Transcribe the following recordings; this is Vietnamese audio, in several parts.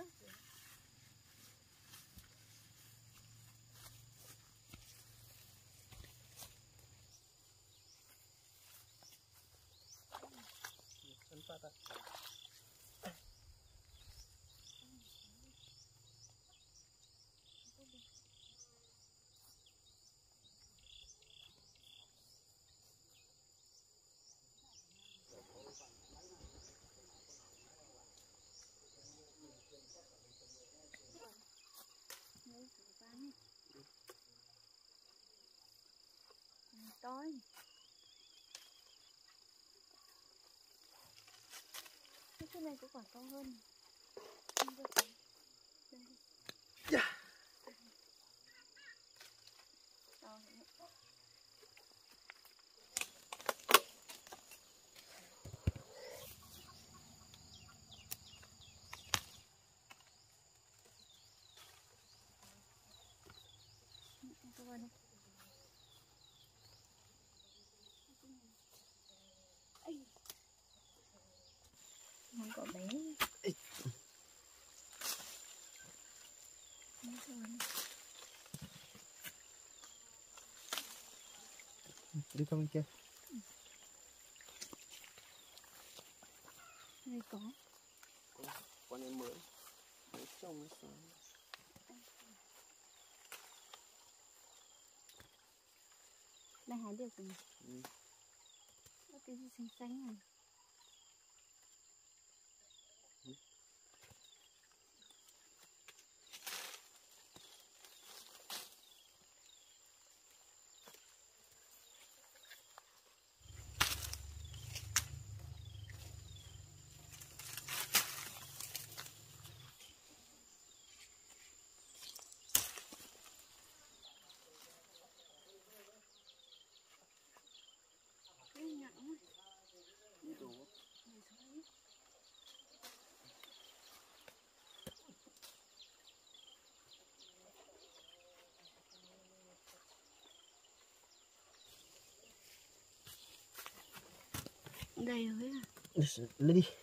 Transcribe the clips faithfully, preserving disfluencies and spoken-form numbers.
nữa. Tối cái này cũng còn to hơn. Yeah. Không có bé. Đi con bên kia. Đây có. Có con em mới. Mới trông nó sáng. Đây hái được rồi. Ừ. Cái gì xanh xanh này. Đây rồi à? Lấy đi.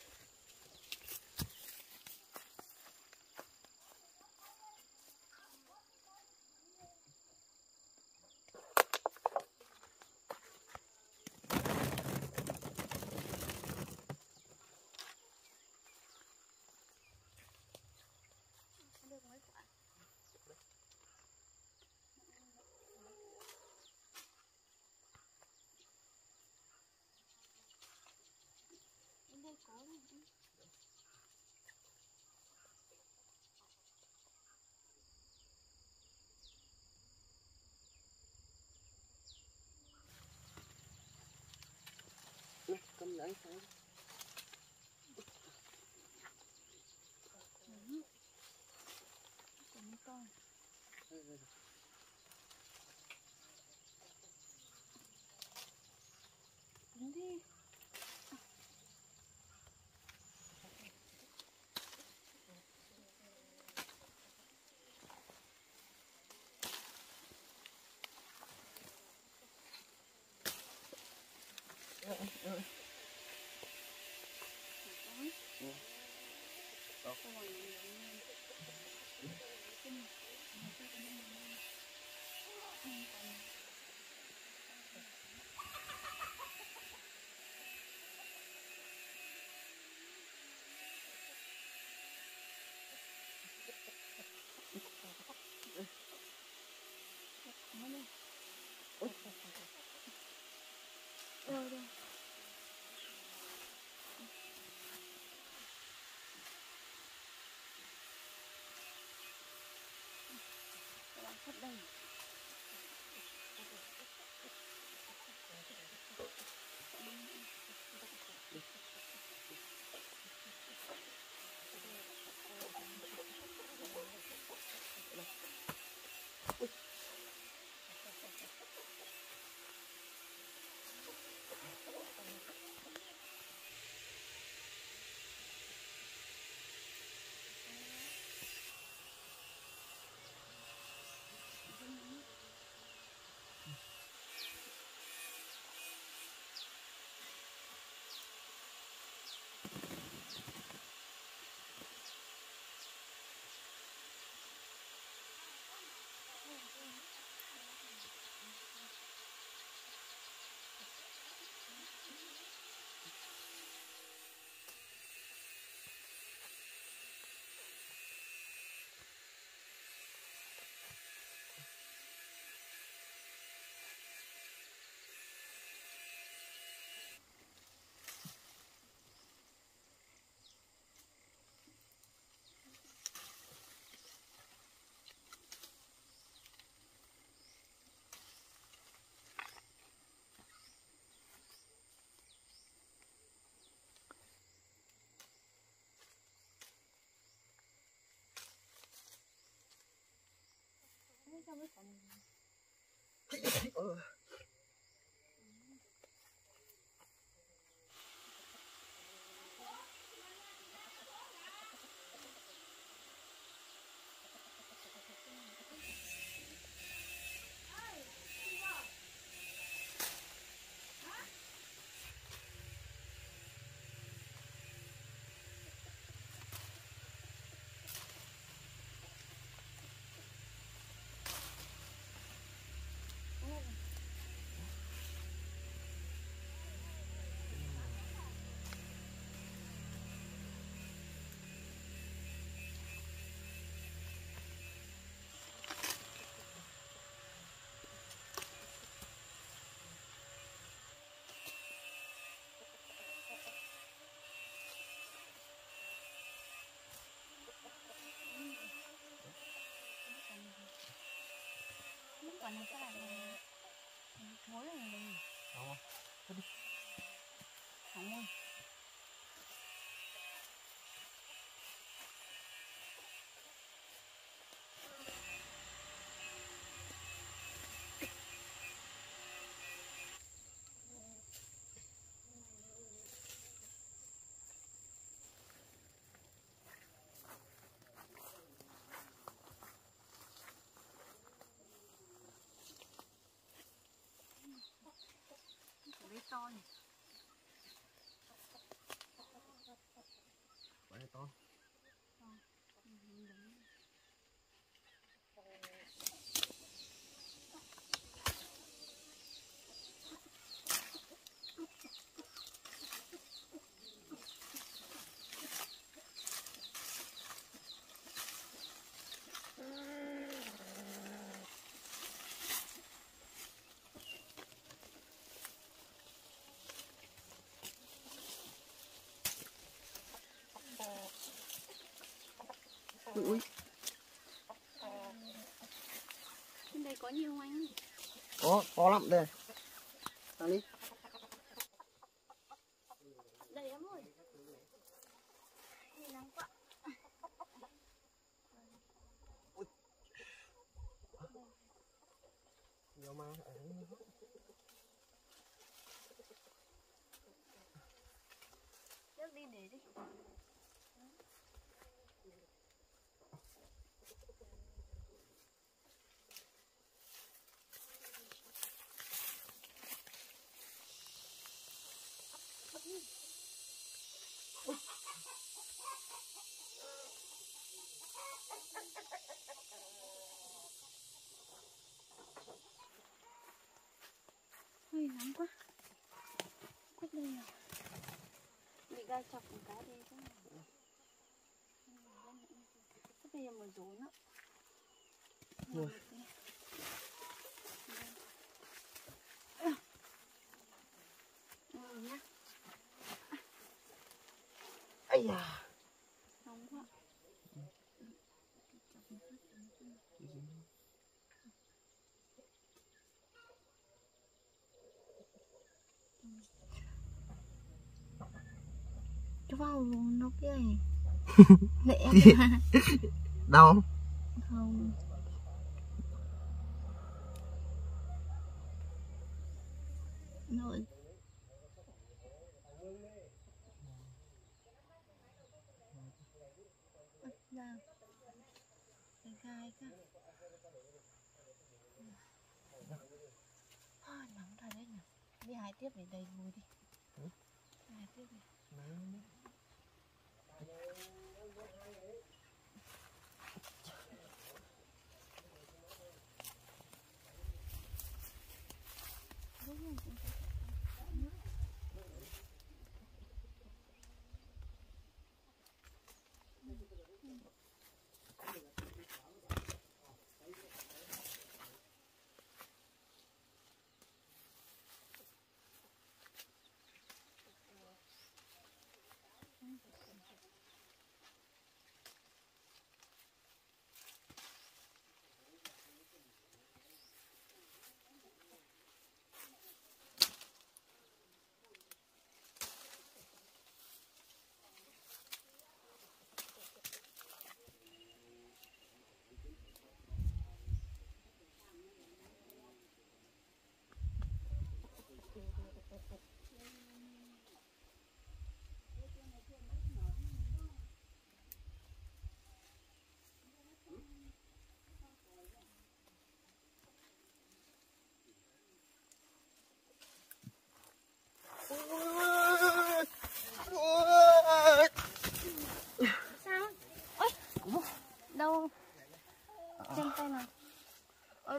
Đây có này. Cầm lấy thấy. Ừ. Còn con. Đứng đi. Đâu đâu. Các bạn sắp đây. sao mới còn Ừ. lúc còn nó phải là thối rồi này. Đó. Thôi đi. Không ơi. Lấy to nhỉ. Quả này to. Ui ui. Trên đây có nhiều anh. Có, có lắm đây. Sang đi. Đây em ơi. Nắng quá. Nhiều mà. Trước đi để đi. Hơi nắng quá. Quất đây nào. Bị gai chọc một cái đi chứ. Thế bây giờ mà rốn á. Ui. Ừ nhá. Ây da. Nóng quá. Cho vào nó kia này. Lẹ mà. Đau không? Không. Nội. Bắt ra. Cái gai cả. À, nóng thật đấy nhỉ. Đi hái tiếp để đầy mùi đi. Ừ? Hái tiếp đi. Nắng.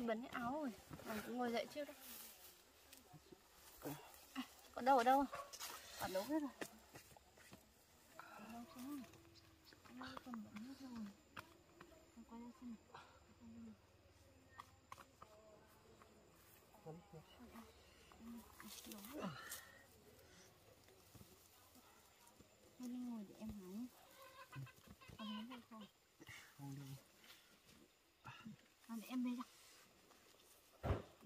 bẩn hết áo rồi. Mình cứ ngồi dậy trước đấy. Còn đâu ở đâu? Ở đâu hết rồi. Ở đâu xuống? Đâu còn bẩn hết rồi. Mình quay ra xem. Thôi lên ngồi để em hái nhé. Còn hái được không? Không được. À, để em bê ra. Đi.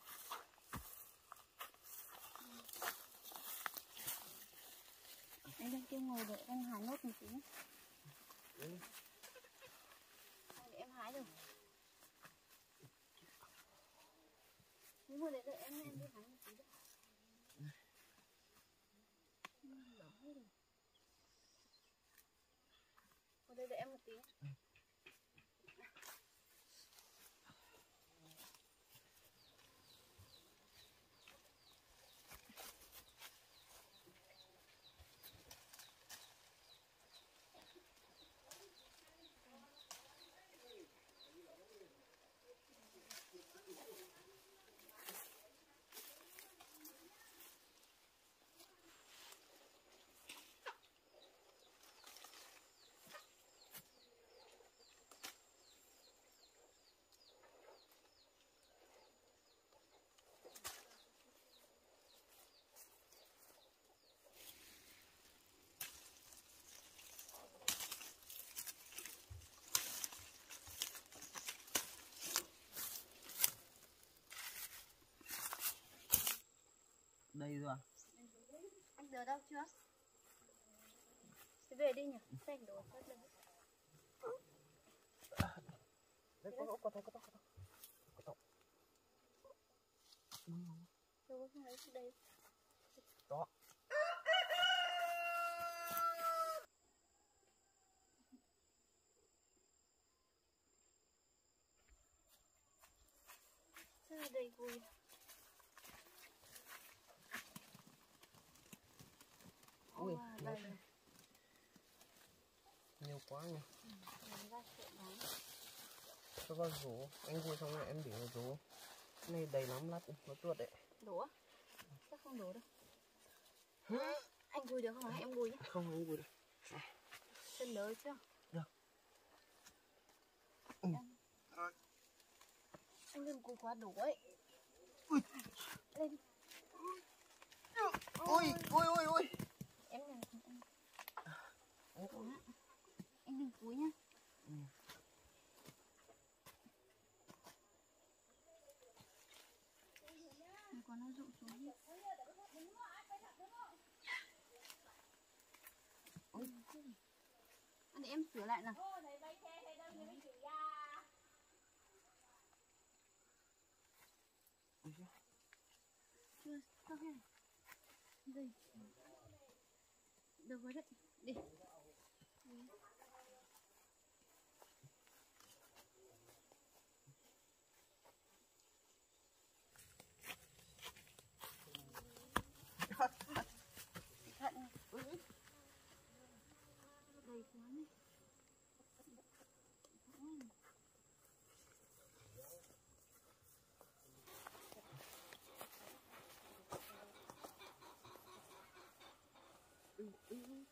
Anh lên kia ngồi để em hái nốt một tí nhé. Ừ. Để em hái được. Nếu ngồi để đợi em em đi hái một tí nữa. Đỏ hết rồi. Ngồi đây đợi em một tí. Ừ. Đây rồi à? Anh đưa đâu chưa? Thế về đi nhỉ? Xanh đồ hết rồi. Đây có có có có có có có Đâu có không lấy đây. Đó. Sao là đầy gùi. Ui, Oh, đây. Nhiều quá nhỉ. Ừ, làm ra chuyện bán. Cho vào rổ, anh vui xong rồi em để vào rổ. Cái này đầy lắm lắm, nó tuột đấy. Đổ á? Chắc không đổ đâu. Hả? Anh gùi được không? Hay em gùi nhé? Không, anh vui được. Chân lớn chưa? Được. Ừ. Anh, anh đừng cố quá đổ ấy. Ui. Lên. Ui, ui, ui, ui. Em đừng anh. Anh, anh đừng cúi nhá. Ừ. Mình còn nó rụng xuống đi. Ôi. Anh để em sửa lại nào. Chưa, sao thế này? Đây. Được rồi đấy. Đi. Đi. Thận. Ừ. Đầy quá này. Ừ, ừ.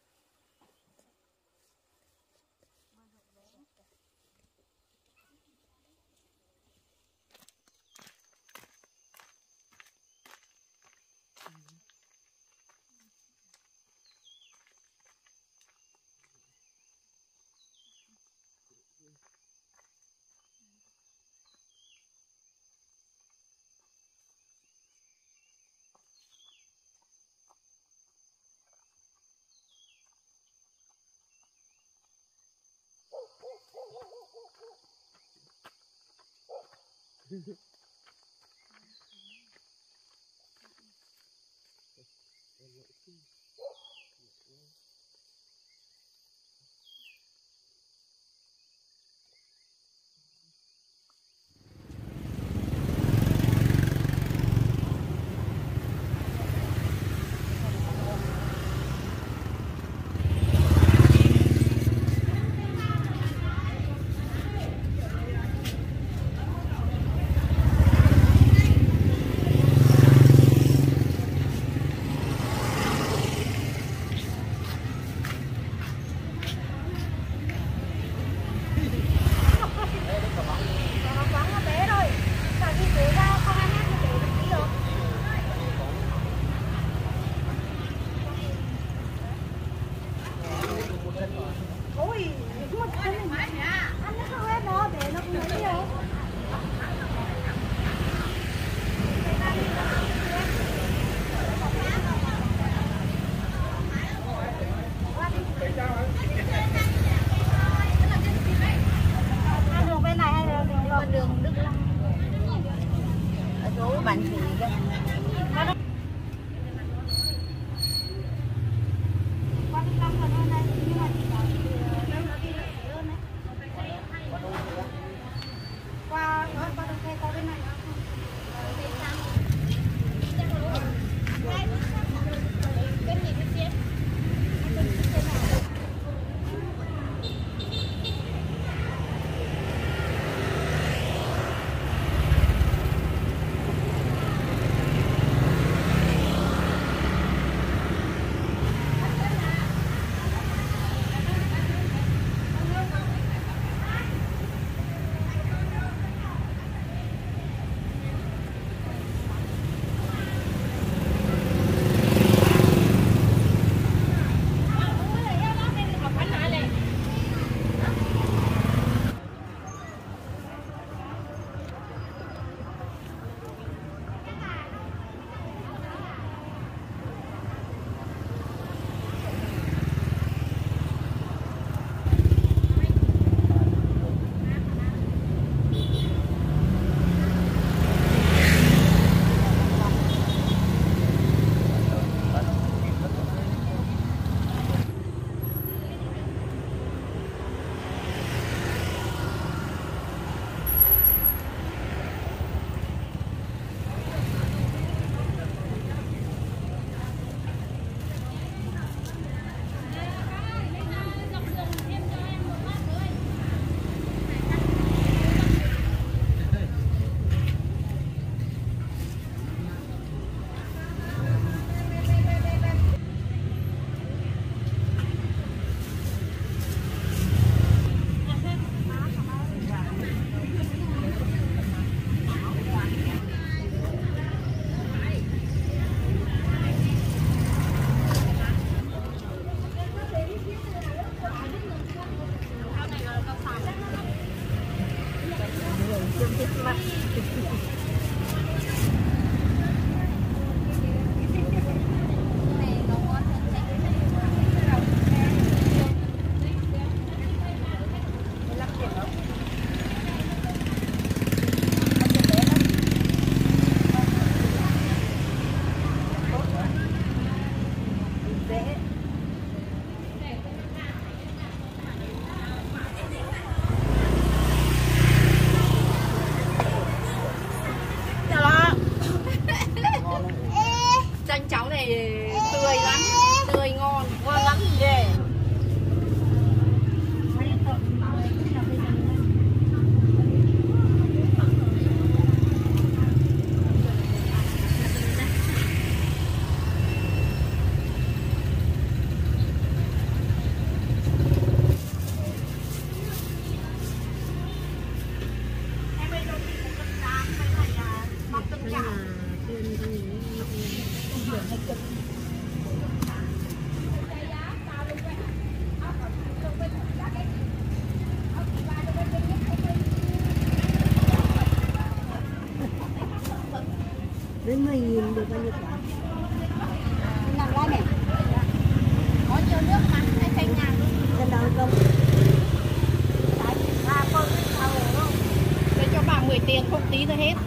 Đến mười nghìn được bao nhiêu quả? Nằm lại này. Có nhiều nước mà hay xanh nhàng luôn. Cân đâu không? Đấy, ba con cái sao rồi không? Để cho bà mười tiền không tí nữa hết.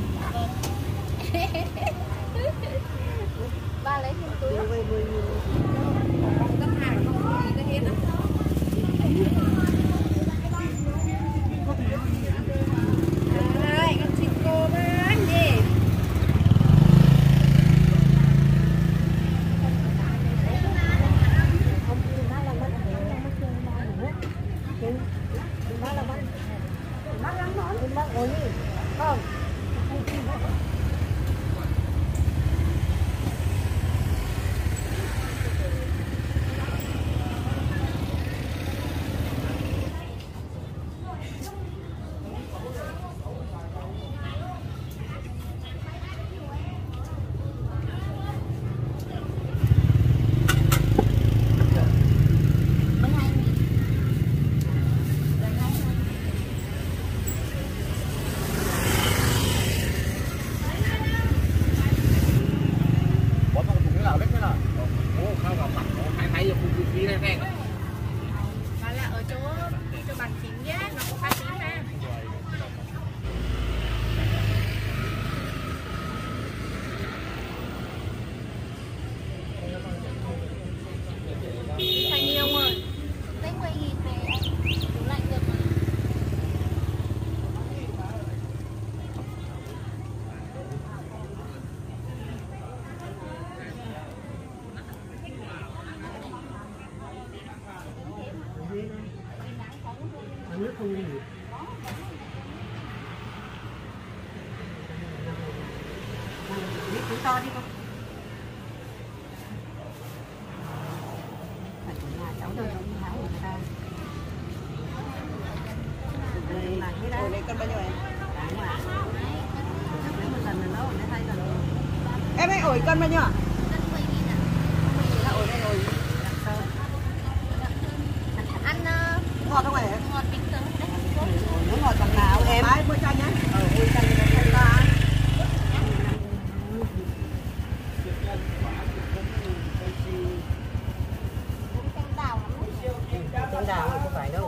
Ba lấy thêm túi. Về mười nghìn. Cấp hàng không tí nữa hết á. Đấy, con xin cô bán gì? Không. Và là ở chỗ cho bằng chính nhé, nó có pha chính ha. Thành nhiều rồi. Lấy mười nghìn về tủ lạnh được mà. Nước không gì. Nước cũng to đi con. Phải của nhà cháu đâu không háo người ta. Đây là cái đây. Đây cân bao nhiêu em? Đúng à. Nếu một lần là nó để thay lần. Em ấy ổi cân bao nhiêu ạ? Cân mười nghìn ạ. Là ổi đây rồi. Ăn uh, Ngọt không phải em? ngọt bình thường đấy. Nó ngọt bằng nào em? Bái bữa chanh nhá. Ờ, bữa chanh nó không ta. Canh đào lắm đấy. Canh đào không phải đâu.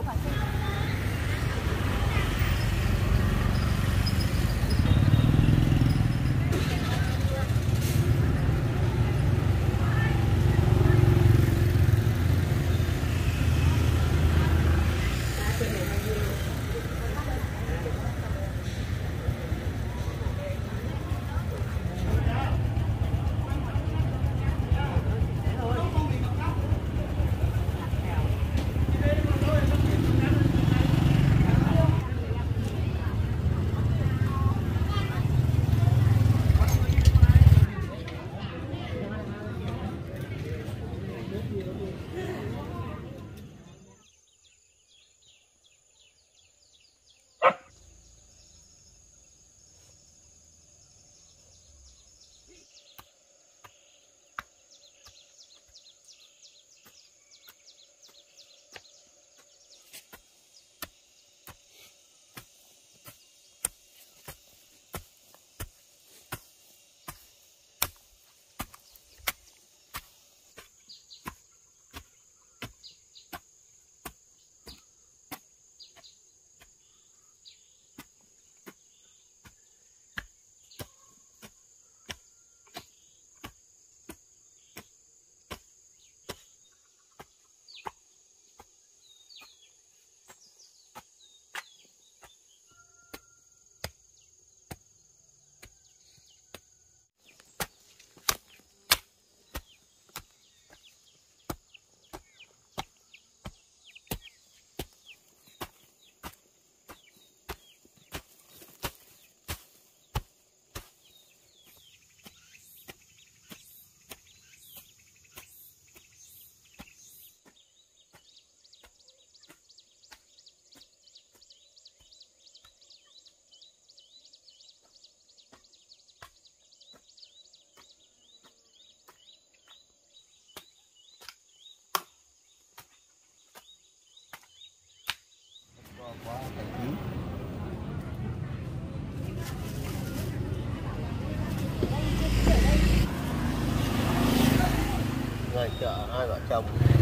ngoài chợ hai vợ chồng.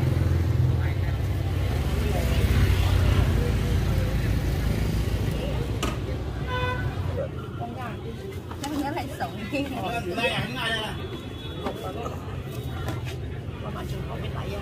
Chắc nhớ lại sống đi. Qua mà trường không biết lại không?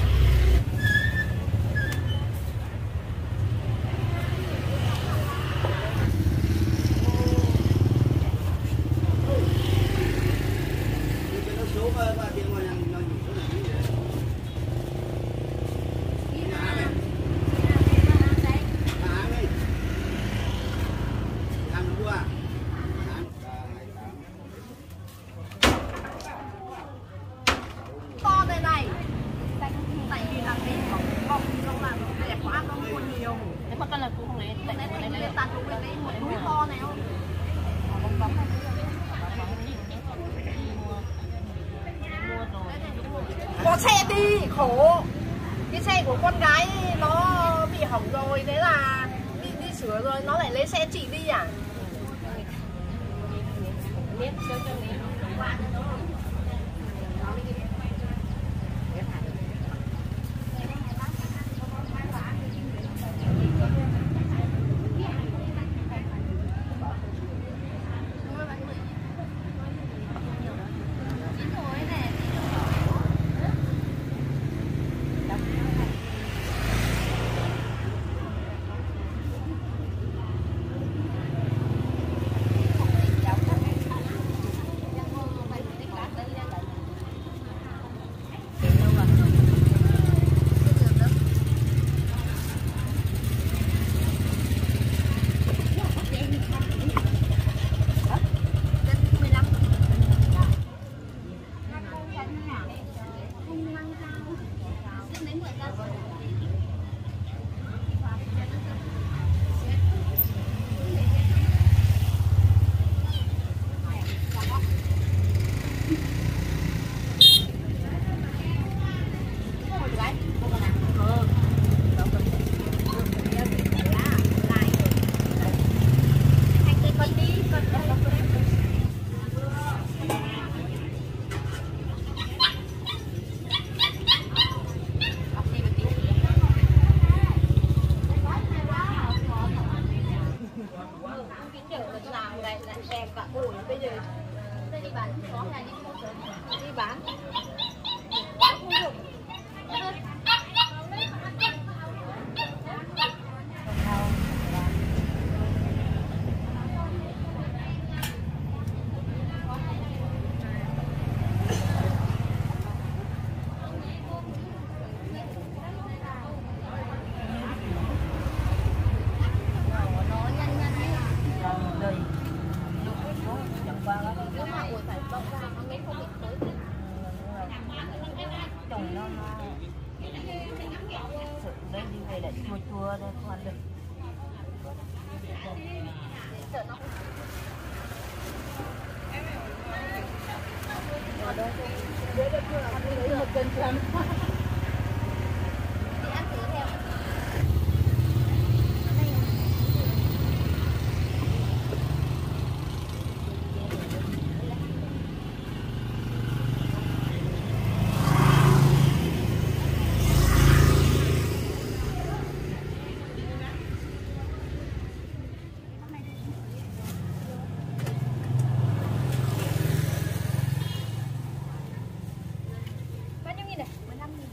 To đây này. Tại vì là cái bọc bọc không là đẹp quá, không mua nhiều. Nếu mà con là cũng không lấy, lấy lấy lấy tạt luôn cái cái mũi to này không? Bóng bóng này. Có xe đi, khổ. Cái xe của con gái nó bị hỏng rồi, thế là đi đi sửa rồi, nó lại lấy xe chị đi à? Biết cho cho nghĩ. Đi bán. Chồng nó nó sự đấy đi về lại chua chua đây hoàn được. Ở đây dưới đây là lấy một cân chân. Bao nhiêu nghìn này? mười lăm nghìn.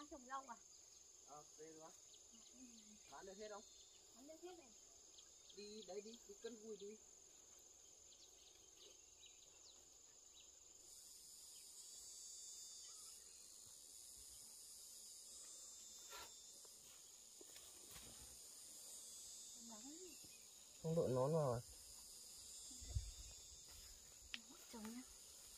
trồng rau à? Ờ, đây rồi. Bán được hết không? Bán được hết này. Đi đấy đi, đi cân vui đi. Không đội nón vào à? Trồng nhá.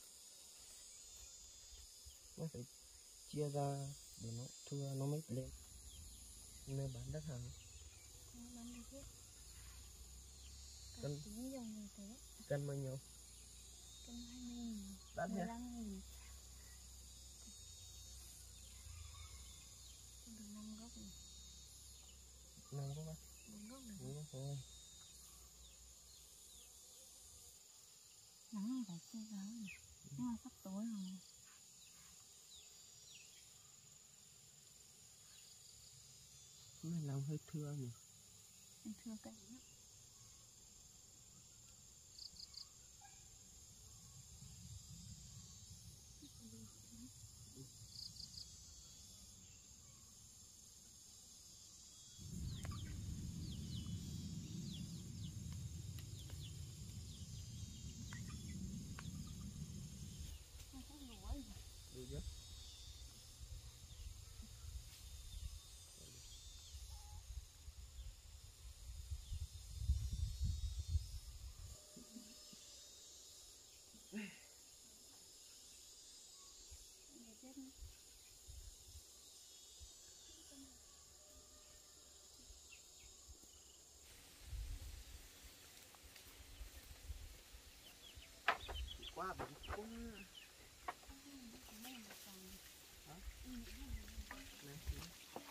Nó phải chia ra để nó thưa nó mới lên. Nơi bán đất hàng. Không bán được hết. Cân tính dòng này thế. Cân bao nhiêu? Cân hai mươi nghìn. Đắt nhỉ? mười lăm nghìn. Được năm gốc này. năm gốc á? bốn gốc được. bốn gốc thôi. Nắng này phải che gió này. Nhưng mà sắp tối rồi. Cái này làm hơi thưa nhỉ? Em thưa cạnh nhá. Đủ chưa? Quá bẩn quá. Hả? Này.